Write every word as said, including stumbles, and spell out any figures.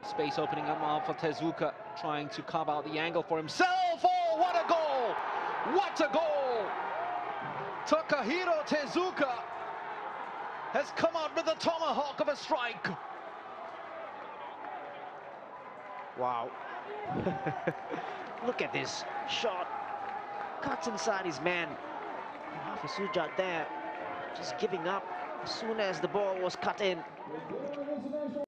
Space opening up now for Tezuka, trying to carve out the angle for himself. Oh, what a goal! What a goal! Takahiro Tezuka has come out with a tomahawk of a strike. Wow. Look at this shot. Cuts inside his man. For Sujat there, just giving up as soon as the ball was cut in.